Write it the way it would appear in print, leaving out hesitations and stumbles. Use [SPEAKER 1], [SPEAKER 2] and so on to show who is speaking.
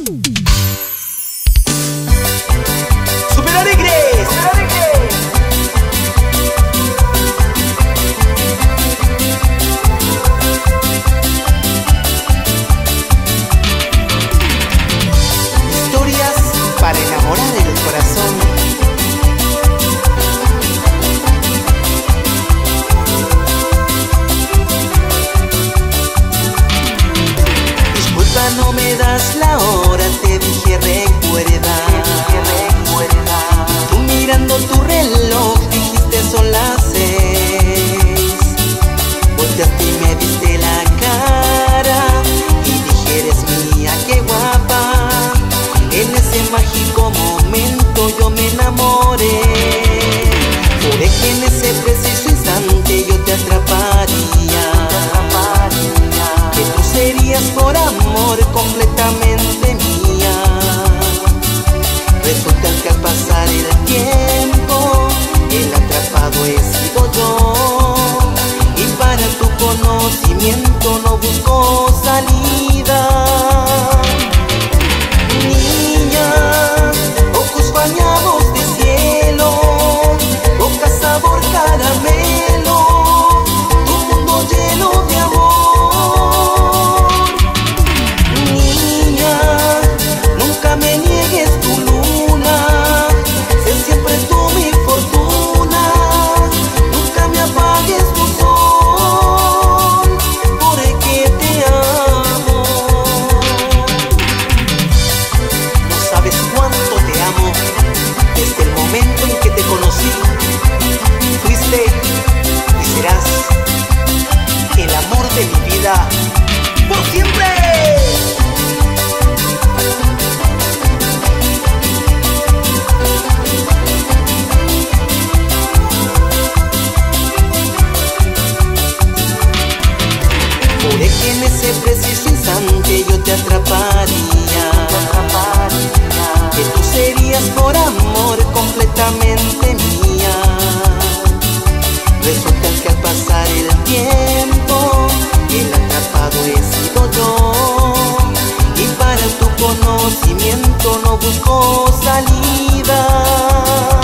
[SPEAKER 1] ¡Súper alegres! Historias para enamorar el corazón. Disculpa, no me das la hora, te dije recuerda. Tú mirando tu reloj dijiste son las 6. Volteaste y me diste la cara y dije eres mía, qué guapa. En ese mágico momento yo me enamoré. Juré que en ese preciso instante yo te atraparía, que tú serías por amor completamente mía. Resulta que al pasar el tiempo el atrapado he sido yo, y para tu conocimiento no busco salida. Ojos bañados de cielo, boca sabor caramelo, tu mundo lleno de amor. Niña, nunca me niegues tu luna, sé siempre tú mi fortuna, nunca me apagues tu sol, porque te amo. No sabes cuánto te amo. Desde el momento en que te conocí, fuiste y serás el amor de mi vida por siempre. Juré que en ese preciso instante yo te atraparía, que tú serías por amor completamente mía. Resulta que al pasar el tiempo el atrapado he sido yo, y para tu conocimiento no busco salida.